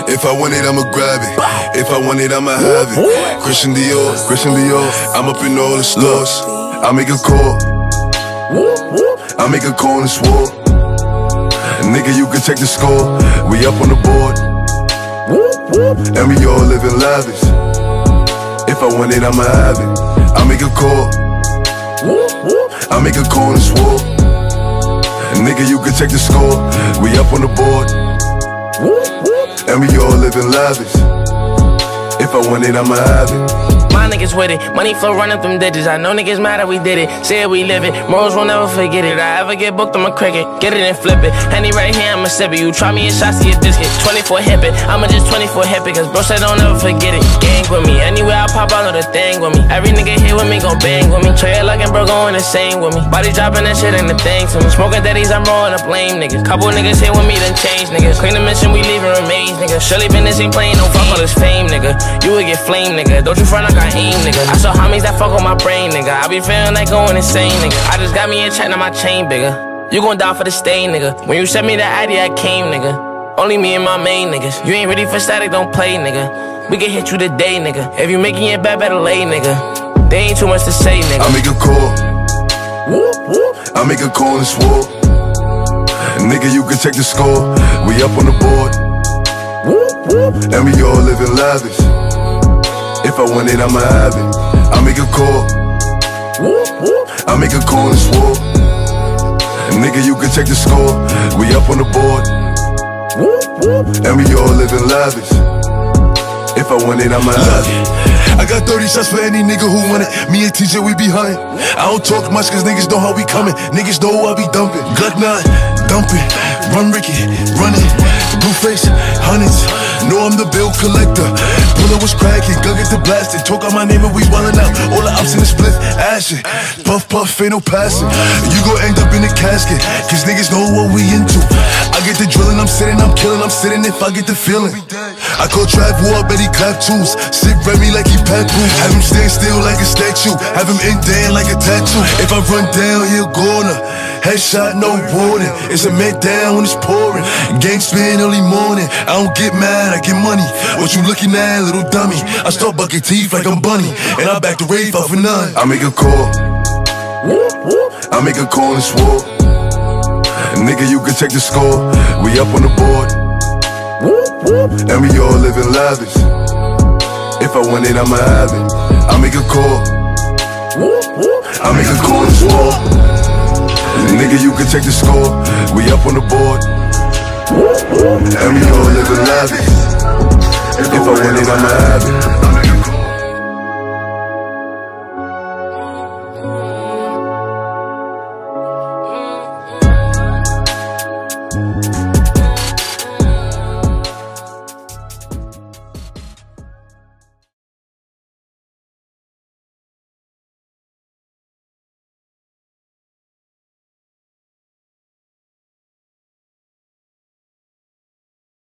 If I want it, I'ma grab it. If I want it, I'ma have it. Christian Dior, Christian Dior. I'm up in all the stores. I make a call. I make a call and swore. Nigga, you can check the score. We up on the board. And we all living lavish. If I want it, I'ma have it. I make a call. I make a call and swore. Nigga, you can check the score. We up on the board. And we all living lavish. If I want it, I'ma have it. My niggas with it, money flow running them digits. I know niggas mad that we did it, say we live it. Morals will never forget it. I ever get booked, I'ma cricket, get it and flip it. Henny right here, I'ma sip it. You try me in shots, see a biscuit. 24 hip it, I'ma just 24 hip it. Cause bro said don't ever forget it. Gang with me, anywhere I pop, I know the thing with me. Every nigga here with me gon' bang with me. Trey like and bro going insane with me. Body dropping that shit ain't the thing to me. Smoking daddies, I'm rolling up lame niggas. Couple niggas here with me, then change niggas. Clean the mission, we leaving remains, nigga. Shirley Business ain't playing no fuck all this fame, nigga. You would get flame, nigga. Don't you front like I aim, nigga. I saw homies that fuck on my brain, nigga. I be feeling like going insane, nigga. I just got me a check, now my chain bigger. You gon' die for the stain, nigga. When you sent me that ID, I came, nigga. Only me and my main niggas. You ain't ready for static, don't play, nigga. We can hit you today, nigga. If you making it bad, better lay, nigga. There ain't too much to say, nigga. I make a call. I make a call and swore. Nigga, you can check the score. We up on the board. And we all living lavish. If I want it, I'ma have it. I make a call. I make a call and swore. Nigga, you can check the score. We up on the board. And we all living lavish. If I want it, I'ma have it. I got 30 shots for any nigga who want it. Me and TJ, we be hunting. I don't talk much cause niggas know how we coming. Niggas know I be dumping. Glock 9, dumping. Run Ricky, running. Blue face, hundreds. Know I'm the bill collector. Bullet was cracking, gun get the blasting. Talk out my name and we wildin' out. All the ups in the split, ashin'. Puff, puff, ain't no passing. You gon' end up in the casket, cause niggas know what we into. I get the drillin', I'm sitting, I'm killing, I'm sitting if I get the feeling. I call Trav War, bet he clap tunes. Sit Remy like he Papoose. Have him stand still like a statue. Have him indent like a tattoo. If I run down, he'll go on her. Headshot, no warning. It's a man down when it's pouring. Gang spin early morning. I don't get mad, I get money. What you looking at, little dummy? I start bucking teeth like I'm Bunny. And I back the rave off for none. I make a call. I make a call and swore. Nigga, you can check the score. We up on the board. And we all living lavish. If I want it, I'ma have it. I make a call. I make a call and swore. Nigga, you can check the score. We up on the board. And we all living lavish. If I want it, I'ma have it.